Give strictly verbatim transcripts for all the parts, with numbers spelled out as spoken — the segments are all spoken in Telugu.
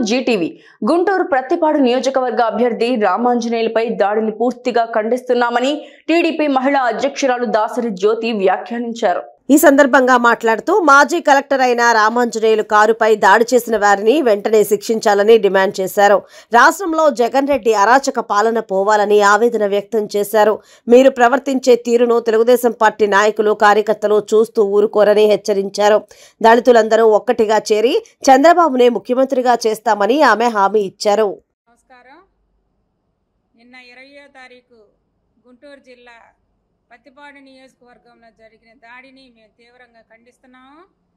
జీటీవీ. గుంటూరు ప్రత్తిపాడు నియోజకవర్గ అభ్యర్థి రామాంజనేయులపై దాడిని పూర్తిగా ఖండిస్తున్నామని టీడీపీ మహిళా అధ్యక్షురాలు దాసరి జ్యోతి వ్యాఖ్యానించారు. ఈ సందర్భంగా మాట్లాడుతూ మాజీ కలెక్టర్ అయిన రామాంజనేయులు కారుపై దాడి చేసిన వారిని వెంటనే శిక్షించాలని డిమాండ్ చేశారు. రాష్ట్రంలో జగన్ రెడ్డి అరాచక పాలన పోవాలని ఆవేదన వ్యక్తం చేశారు. మీరు ప్రవర్తించే తీరును తెలుగుదేశం పార్టీ నాయకులు కార్యకర్తలు చూస్తూ ఊరుకోరని హెచ్చరించారు. దళితులందరూ ఒక్కటిగా చేరి చంద్రబాబునే ముఖ్యమంత్రిగా చేస్తామని ఆమె హామీ ఇచ్చారు. నమస్కారం. నిన్న ఇరవయో తారీఖు గుంటూరు జిల్లా ప్రత్తిపాడు నియోజకవర్గంలో జరిగిన దాడిని మేము తీవ్రంగా ఖండిస్తున్నాము.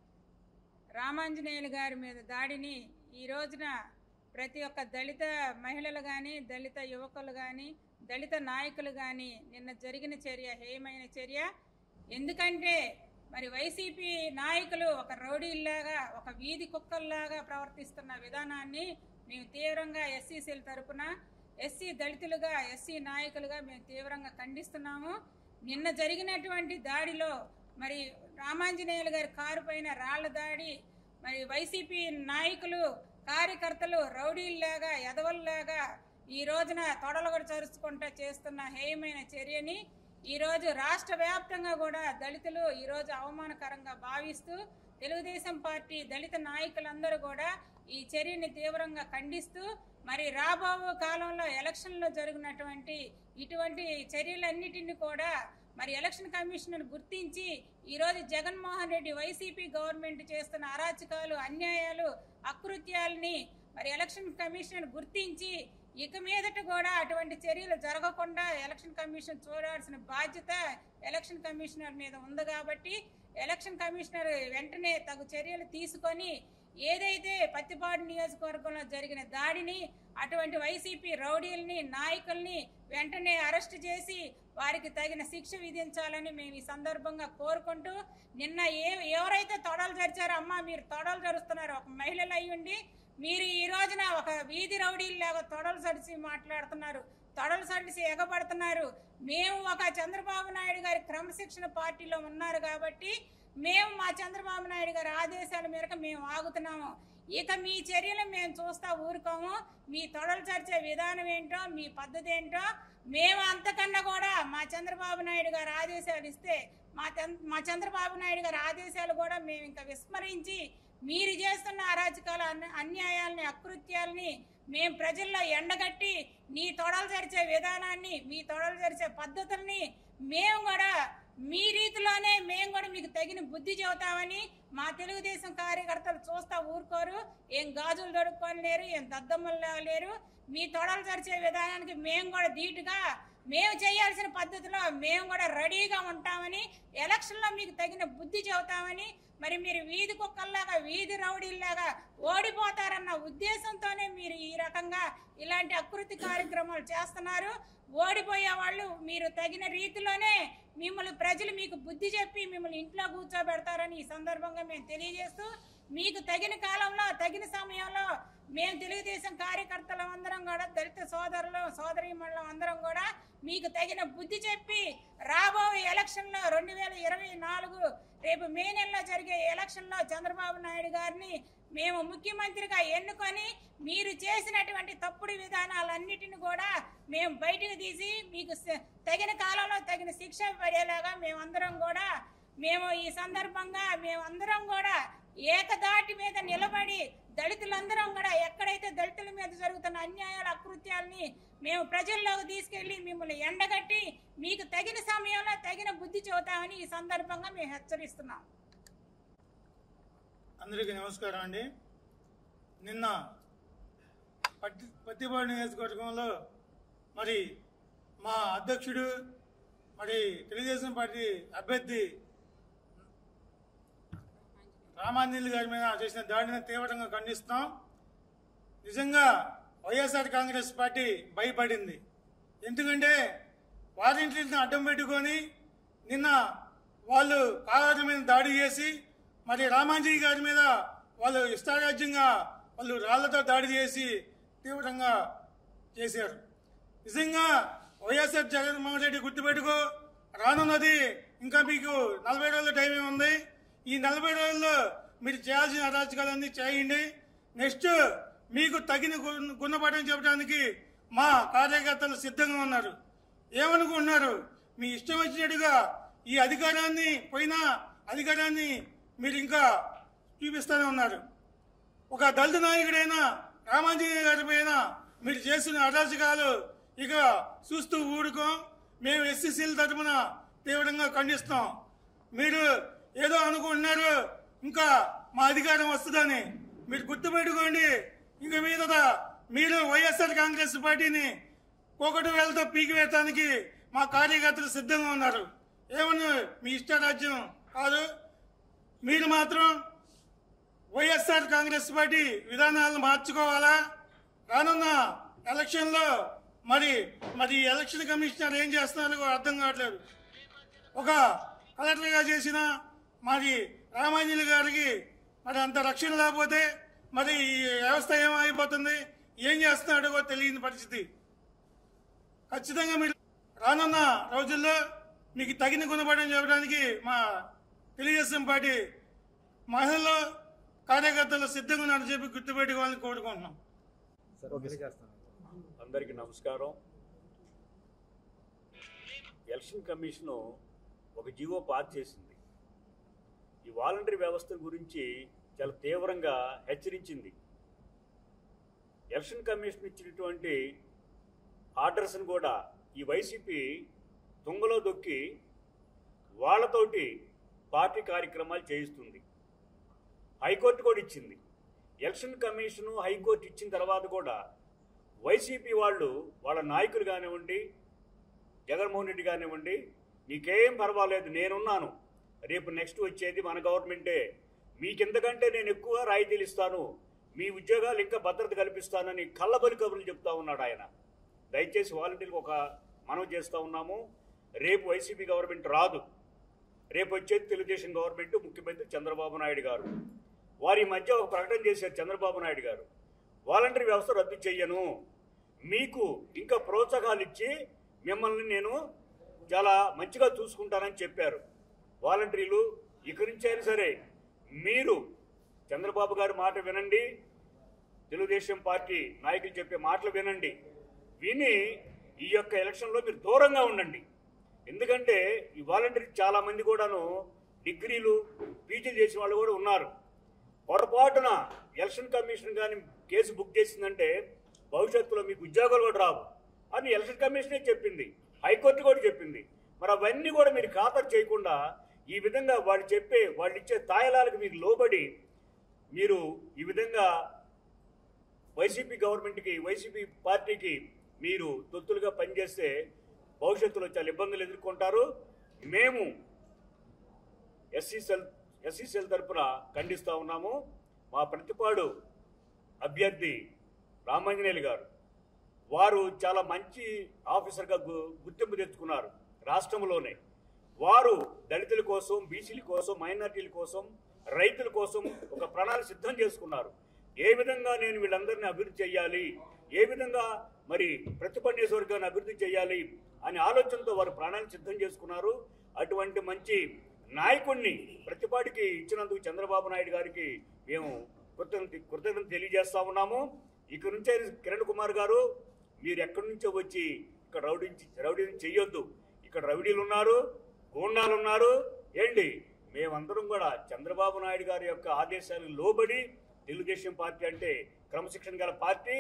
రామాంజనేయులు గారి మీద దాడిని ఈ రోజున ప్రతి ఒక్క దళిత మహిళలు కానీ, దళిత యువకులు కానీ, దళిత నాయకులు కానీ నిన్న జరిగిన చర్య హేయమైన చర్య. ఎందుకంటే మరి వైసీపీ నాయకులు ఒక రౌడీల్లాగా, ఒక వీధి కుక్కల్లాగా ప్రవర్తిస్తున్న విధానాన్ని మేము తీవ్రంగా ఎస్సీసీల తరపున ఎస్సీ దళితులుగా, ఎస్సీ నాయకులుగా మేము తీవ్రంగా ఖండిస్తున్నాము. నిన్న జరిగినటువంటి దాడిలో మరి రామాంజనేయులు గారి కారు పైన రాళ్ల దాడి, మరి వైసీపీ నాయకులు కార్యకర్తలు రౌడీల్లాగా, ఎదవల్లాగా ఈ రోజున తొడలగొడ చరుచుకుంటూ చేస్తున్న హేయమైన చర్యని ఈరోజు రాష్ట్ర వ్యాప్తంగా కూడా దళితులు ఈరోజు అవమానకరంగా భావిస్తూ తెలుగుదేశం పార్టీ దళిత నాయకులందరూ కూడా ఈ చర్యని తీవ్రంగా ఖండిస్తూ మరి రాబో కాలంలో ఎలక్షన్లో జరిగినటువంటి ఇటువంటి చర్యలన్నిటిని కూడా మరి ఎలక్షన్ కమిషన్ గుర్తించి ఈరోజు జగన్మోహన్ రెడ్డి వైసీపీ గవర్నమెంట్ చేస్తున్న అరాచకాలు, అన్యాయాలు, అకృత్యాలని మరి ఎలక్షన్ కమిషన్ గుర్తించి ఇక మీదట కూడా అటువంటి చర్యలు జరగకుండా ఎలక్షన్ కమిషన్ చూడాల్సిన బాధ్యత ఎలక్షన్ కమిషనర్ మీద ఉంది. కాబట్టి ఎలక్షన్ కమిషనర్ వెంటనే తగు చర్యలు తీసుకొని ఏదైతే ప్రత్తిపాడు నియోజకవర్గంలో జరిగిన దాడిని, అటువంటి వైసీపీ రౌడీల్ని, నాయకుల్ని వెంటనే అరెస్ట్ చేసి వారికి తగిన శిక్ష విధించాలని మేము ఈ సందర్భంగా కోరుకుంటూ, నిన్న ఏ ఎవరైతే తొడలు జరిచారో, అమ్మ మీరు తొడలు జరుస్తున్నారు, ఒక మహిళలు అయ్యుండి మీరు ఈ రోజున ఒక వీధి రౌడీల్లాగా తొడలు సడిచి మాట్లాడుతున్నారు, తొడలు సడిచి ఎగబడుతున్నారు. మేము ఒక చంద్రబాబు నాయుడు గారి క్రమశిక్షణ పార్టీలో ఉన్నారు కాబట్టి మేము మా చంద్రబాబు నాయుడు గారి ఆదేశాల మేరకు మేము ఆగుతున్నాము. ఇక మీ చర్యలు మేము చూస్తా ఊరుకోము. మీ తొడలు చరిచే విధానం ఏంటో, మీ పద్ధతి ఏంటో మేము అంతకన్నా కూడా మా చంద్రబాబు నాయుడు గారి ఆదేశాలు ఇస్తే మా మా చంద్రబాబు నాయుడు గారి ఆదేశాలు కూడా మేము ఇంకా విస్మరించి మీరు చేస్తున్న అరాచకాల అన్యాయాలని, అకృత్యాలని మేము ప్రజల్లో ఎండగట్టి నీ తొడలు చరిచే విధానాన్ని, మీ తొడలు చరిచే పద్ధతుల్ని మేము కూడా మీ రీతిలోనే మేము కూడా మీకు తగిన బుద్ధి చెబుతామని మా తెలుగుదేశం కార్యకర్తలు చూస్తా ఊరుకోరు. ఏం గాజులు దొరుకుకొని లేరు, ఏం దద్దమ్మలు లేరు. మీ తొడలు చరిచే విధానానికి మేము కూడా ధీటుగా మేము చేయాల్సిన పద్ధతిలో మేము కూడా రెడీగా ఉంటామని, ఎలక్షన్లో మీకు తగిన బుద్ధి చెబుతామని, మరి మీరు వీధి కుక్కల్లాగా, వీధి రౌడీల్లాగా ఓడిపోతారన్న ఉద్దేశంతోనే మీరు ఈ రకంగా ఇలాంటి అకృతి కార్యక్రమాలు చేస్తున్నారు. ఓడిపోయే వాళ్ళు మీరు తగిన రీతిలోనే మిమ్మల్ని ప్రజలు మీకు బుద్ధి చెప్పి మిమ్మల్ని ఇంట్లో కూర్చోబెడతారని ఈ సందర్భంగా మేము తెలియజేస్తూ, మీకు తగిన కాలంలో తగిన సమయంలో మేము తెలుగుదేశం కార్యకర్తలు అందరం కూడా, దళిత సోదరులు సోదరీమణులు అందరం కూడా మీకు తగిన బుద్ధి చెప్పి రాబోయే ఎలక్షన్లో రెండు వేల ఇరవై నాలుగు రేపు మే నెలలో జరిగే ఎలక్షన్లో చంద్రబాబు నాయుడు గారిని మేము ముఖ్యమంత్రిగా ఎన్నుకొని మీరు చేసినటువంటి తప్పుడు విధానాలన్నిటిని కూడా మేము బయటకు తీసి మీకు తగిన కాలంలో తగిన శిక్ష పడేలాగా మేమందరం కూడా మేము ఈ సందర్భంగా మేమందరం కూడా ఏకదాటి మీద నిలబడి దళితులందరం కూడా ఎక్కడైతే దళితుల మీద జరుగుతున్న అన్యాయాల, అకృత్యాలని మేము ప్రజల్లోకి తీసుకెళ్లి మిమ్మల్ని ఎండగట్టి మీకు తగిన సమయంలో తగిన బుద్ధి చెబుతామని ఈ సందర్భంగా మేము హెచ్చరిస్తున్నాం. అందరికీ నమస్కారం అండి. నిన్న పత్తి ప్రత్తిపాడు నియోజకవర్గంలో మరి మా అధ్యక్షుడు, మరి తెలుగుదేశం పార్టీ అభ్యర్థి రామాంజనేయులు గారి మీద చేసిన దాడిని తీవ్రంగా ఖండిస్తాం. నిజంగా వైఎస్ఆర్ కాంగ్రెస్ పార్టీ భయపడింది. ఎందుకంటే వాలంటీర్లను అడ్డం పెట్టుకొని నిన్న వాళ్ళు కారు మీద దాడి చేసి మరి రామాంజీ గారి మీద వాళ్ళు ఇష్టారాజ్యంగా వాళ్ళు రాళ్లతో దాడి చేసి తీవ్రంగా చేశారు. నిజంగా వైఎస్ఆర్ జగన్మోహన్ రెడ్డి గుర్తుపెట్టుకో, రానున్నది ఇంకా మీకు నలభై రోజుల టైం ఉంది. ఈ నలభై రోజుల్లో మీరు చేయాల్సిన అరాచకాలన్నీ చేయండి. నెక్స్ట్ మీకు తగిన గు- గుణపాఠం చెప్పడానికి మా కార్యకర్తలు సిద్ధంగా ఉన్నారు. ఏమనుకుంటున్నారు? మీ ఇష్టం వచ్చినట్టుగా ఈ అధికారాన్ని పోయిన అధికారాన్ని మీరు ఇంకా చూపిస్తూనే ఉన్నారు. ఒక దళిత నాయకుడైన రామాంజనేయ గారి పైన మీరు చేసిన అరాచకాలు ఇక చూస్తూ ఊరుకోం. మేము ఎస్సీసీల తరఫున తీవ్రంగా ఖండిస్తాం. మీరు ఏదో అనుకుంటున్నారు ఇంకా మా అధికారం వస్తుందని. మీరు గుర్తుపెట్టుకోండి, ఇంక మీద మీరు వైఎస్ఆర్ కాంగ్రెస్ పార్టీని ఒకటి వేలతో పీకివేయటానికి మా కార్యకర్తలు సిద్ధంగా ఉన్నారు. ఏమన్నా మీ ఇష్టరాజ్యం కాదు. మీరు మాత్రం వైఎస్ఆర్ కాంగ్రెస్ పార్టీ విధానాలను మార్చుకోవాలా? రానున్న ఎలక్షన్లో మరి మరి ఎలక్షన్ కమిషనర్ ఏం చేస్తున్నారో అర్థం కావట్లేదు. ఒక కలెక్టర్గా చేసిన మరి రామాంజనేయులు గారికి మరి అంత రక్షణ లేకపోతే మరి ఈ వ్యవస్థ ఏమైపోతుంది, ఏం చేస్తున్నాడో తెలియని పరిస్థితి. ఖచ్చితంగా మీరు రానున్న రోజుల్లో మీకు తగిన గుణపాఠం చెప్పడానికి మా తెలుగుదేశం పార్టీ మహిళలు కార్యకర్తలు సిద్ధంగా ఉన్నారని చెప్పి గుర్తుపెట్టుకోవాలని కోరుకుంటున్నాం. అందరికీ నమస్కారం. ఎలక్షన్ కమిషను ఒక జీవో పాస్ చేసింది. ఈ వాలంటరీ వ్యవస్థ గురించి చాలా తీవ్రంగా హెచ్చరించింది. ఎలక్షన్ కమిషన్ ఇచ్చినటువంటి ఆర్డర్స్ని కూడా ఈ వైసీపీ తుంగలో దొక్కి వాళ్ళతోటి పార్టీ కార్యక్రమాలు చేయిస్తుంది. హైకోర్టు కూడా ఇచ్చింది. ఎలక్షన్ కమిషను హైకోర్టు ఇచ్చిన తర్వాత కూడా వైసీపీ వాళ్ళు వాళ్ళ నాయకులు కానివ్వండి, జగన్మోహన్ రెడ్డి కానివ్వండి, నీకేం పర్వాలేదు, నేనున్నాను, రేపు నెక్స్ట్ వచ్చేది మన గవర్నమెంటే, మీకెంతకంటే నేను ఎక్కువ రాయితీలు ఇస్తాను, మీ ఉద్యోగాలు ఇంకా భద్రత కల్పిస్తానని కళ్ళబొలి కబుర్లు చెప్తా ఉన్నాడు ఆయన. దయచేసి వాలంటీర్లకు ఒక మనవి చేస్తూ ఉన్నాము, రేపు వైసీపీ గవర్నమెంట్ రాదు, రేపు వచ్చేది తెలుగుదేశం గవర్నమెంట్, ముఖ్యమంత్రి చంద్రబాబు నాయుడు గారు. వారి మధ్య ఒక ప్రకటన చేశారు చంద్రబాబు నాయుడు గారు, వాలంటరీ వ్యవస్థ రద్దు చెయ్యను, మీకు ఇంకా ప్రోత్సాహాలు ఇచ్చి మిమ్మల్ని నేను చాలా మంచిగా చూసుకుంటానని చెప్పారు. వాలంటీర్లు ఇక నుంచి అయినా సరే మీరు చంద్రబాబు గారి మాట వినండి, తెలుగుదేశం పార్టీ నాయకులు చెప్పే మాటలు వినండి, విని ఈ యొక్క ఎలక్షన్లో మీరు దూరంగా ఉండండి. ఎందుకంటే ఈ వాలంటీర్ చాలా మంది కూడాను డిగ్రీలు పీజీలు చేసిన వాళ్ళు కూడా ఉన్నారు. పొరపాటున ఎలక్షన్ కమిషన్ కానీ కేసు బుక్ చేసిందంటే భవిష్యత్తులో మీకు ఉద్యోగాలు కూడా రావు అని ఎలక్షన్ కమిషనే చెప్పింది, హైకోర్టు కూడా చెప్పింది. మరి అవన్నీ కూడా మీరు ఖాతరు చేయకుండా ఈ విధంగా వాళ్ళు చెప్పే వాళ్ళు ఇచ్చే తాయలాలకు మీకు లోబడి మీరు ఈ విధంగా వైసీపీ గవర్నమెంట్కి వైసీపీ పార్టీకి మీరు తొత్తులుగా పనిచేస్తే భవిష్యత్తులో చాలా ఇబ్బందులు ఎదుర్కొంటారు. మేము ఎస్సీసెల్ ఎస్సీసెల్ తరఫున ఖండిస్తూ ఉన్నాము. మా ప్రతిపాడు అభ్యర్థి రామాంజనేయులు గారు వారు చాలా మంచి ఆఫీసర్గా గుర్తింపు తెచ్చుకున్నారు రాష్ట్రంలోనే. వారు దళితుల కోసం, బీసీల కోసం, మైనార్టీల కోసం, రైతుల కోసం ఒక ప్రణాళిక సిద్ధం చేసుకున్నారు. ఏ విధంగా నేను వీళ్ళందరినీ అభివృద్ధి చేయాలి, ఏ విధంగా మరి ప్రతిపాడు నియోజకవర్గాన్ని అభివృద్ధి చేయాలి అనే ఆలోచనతో వారు ప్రణాళిక సిద్ధం చేసుకున్నారు. అటువంటి మంచి నాయకుడిని ప్రతిపాడికి ఇచ్చినందుకు చంద్రబాబు నాయుడు గారికి మేము కృతజ్ఞత కృతజ్ఞత తెలియజేస్తా ఉన్నాము. ఇక నుంచే కిరణ్ కుమార్ గారు మీరు ఎక్కడి నుంచో వచ్చి ఇక్కడ రౌడీ రౌడీ చెయ్యొద్దు. ఇక్కడ రౌడీలు ఉన్నారు, గూండాలు ఉన్నారు. ఏంటి మేమందరం కూడా చంద్రబాబు నాయుడు గారి యొక్క ఆదేశాలకు లోబడి, తెలుగుదేశం పార్టీ అంటే క్రమశిక్షణ గల పార్టీ,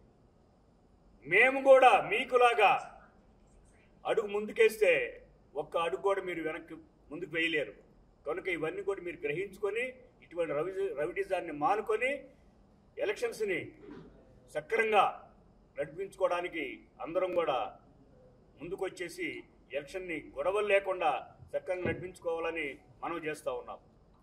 మేము కూడా మీకులాగా అడుగు ముందుకేస్తే ఒక్క అడుగు కూడా మీరు వెనక్కి ముందుకు వేయలేరు. కనుక ఇవన్నీ కూడా మీరు గ్రహించుకొని ఇటువంటి రవి రవిడిజాన్ని మానుకొని ఎలక్షన్స్ని సక్రంగా నడిపించుకోవడానికి అందరం కూడా ముందుకొచ్చేసి ఎలక్షన్ని గొడవలు లేకుండా సక్రంగా నడిపించుకోవాలని మనం చేస్తూ ఉన్నాం.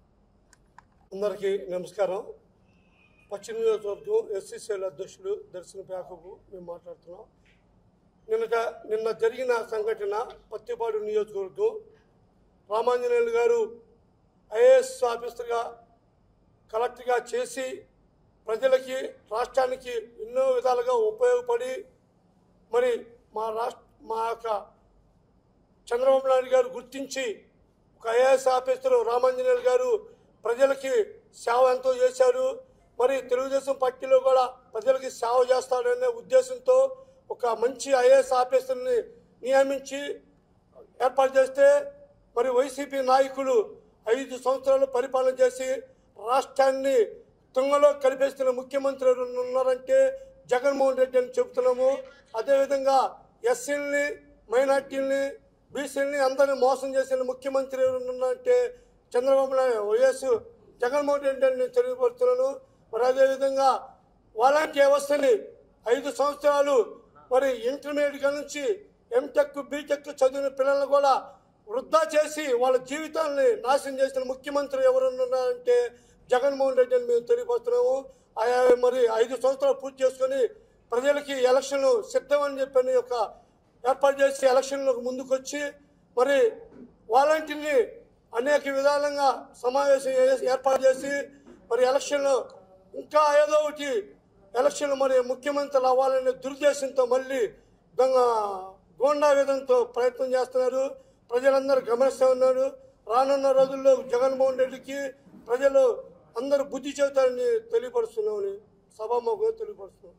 అందరికీ నమస్కారం. పశ్చిమ నియోజకవర్గం ఎస్సీసీఎల్ అధ్యక్షుడు దర్శన ప్యాకపు మేము మాట్లాడుతున్నాం. నిన్న నిన్న జరిగిన సంఘటన పత్తిపాడు నియోజకవర్గం రామాంజనేయులు గారు ఐఏఎస్ ఆఫీసర్గా కలెక్టర్గా చేసి ప్రజలకి, రాష్ట్రానికి ఎన్నో విధాలుగా ఉపయోగపడి మరి మా రాష్ట్ర మా యొక్క చంద్రబాబు నాయుడు గారు గుర్తించి ఒక ఐఏఎస్ ఆఫీసరు రామాంజనేయులు గారు ప్రజలకి సేవ ఎంతో చేశారు. మరి తెలుగుదేశం పార్టీలో కూడా ప్రజలకి సేవ చేస్తాడనే ఉద్దేశంతో ఒక మంచి ఐఏఎస్ ఆఫీసర్ని నియమించి ఏర్పాటు చేస్తే మరి వైసీపీ నాయకులు ఐదు సంవత్సరాలు పరిపాలన చేసి రాష్ట్రాన్ని తుంగలో కలిపేస్తున్న ముఖ్యమంత్రి ఉన్నారంటే జగన్మోహన్ రెడ్డి అని చెబుతున్నాము. అదేవిధంగా ఎస్సీలని, మైనార్టీలని, బీసీలని అందరినీ మోసం చేసిన ముఖ్యమంత్రి ఉన్నారంటే చంద్రబాబు నాయుడు వైఎస్ జగన్మోహన్ రెడ్డి అని తెలియపరుస్తున్నాను. మరి అదేవిధంగా వాలంటీ వ్యవస్థని ఐదు సంవత్సరాలు మరి ఇంటర్మీడియట్ నుంచి ఎంటెక్ బీటెక్ చదివిన పిల్లలను కూడా వృద్ధా చేసి వాళ్ళ జీవితాన్ని నాశనం చేసిన ముఖ్యమంత్రి ఎవరున్నారంటే జగన్మోహన్ రెడ్డి అని మేము తెలియపరుస్తున్నాము. ఆయా మరి ఐదు సంవత్సరాలు పూర్తి చేసుకొని ప్రజలకి ఎలక్షన్ సిద్ధమని చెప్పని ఒక ఏర్పాటు చేసి ఎలక్షన్లకు ముందుకొచ్చి మరి వాలంటీర్ని అనేక విధాలుగా సమావేశం ఏర్పాటు చేసి మరి ఎలక్షన్లో ఇంకా ఏదో ఒకటి ఎలక్షన్ మరి ముఖ్యమంత్రులు అవ్వాలనే దురుద్దేశంతో మళ్ళీ దొంగ గోండా విధంతో ప్రయత్నం చేస్తున్నారు. ప్రజలందరూ గమనిస్తూ ఉన్నారు. రానున్న రోజుల్లో జగన్మోహన్ రెడ్డికి ప్రజలు అందరూ బుద్ధి చెబుతారని తెలియపరుస్తున్నామని సభాముఖంగా తెలియపరుస్తున్నాం.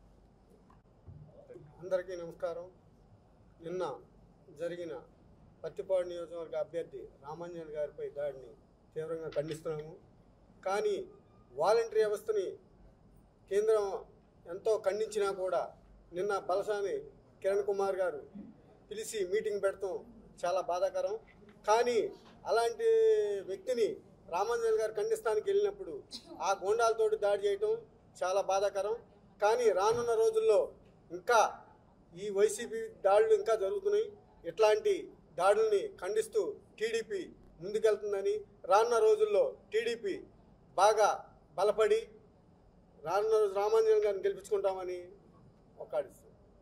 అందరికీ నమస్కారం. నిన్న జరిగిన పత్తిపాడు నియోజకవర్గ అభ్యర్థి రామాంజనేయులు గారిపై దాడిని తీవ్రంగా ఖండిస్తున్నాము. కానీ వాలంటరీ వ్యవస్థని కేంద్రం ఎంతో ఖండించినా కూడా నిన్న బలసాని కిరణ్ కుమార్ గారు పిలిచి మీటింగ్ పెడతాం చాలా బాధాకరం. కానీ అలాంటి వ్యక్తిని రామాంజనేయులు గారు ఖండిస్తానికి వెళ్ళినప్పుడు ఆ గోండాలతోటి దాడి చేయటం చాలా బాధాకరం. కానీ రానున్న రోజుల్లో ఇంకా ఈ వైసీపీ దాడులు ఇంకా జరుగుతున్నాయి. ఇట్లాంటి దాడుల్ని ఖండిస్తూ టీడీపీ ముందుకెళ్తుందని, రానున్న రోజుల్లో టీడీపీ బాగా బలపడి రానున్న రోజు రామాంజనేయులు గారిని గెలిపించుకుంటామని ఒక్కడిస్తాం.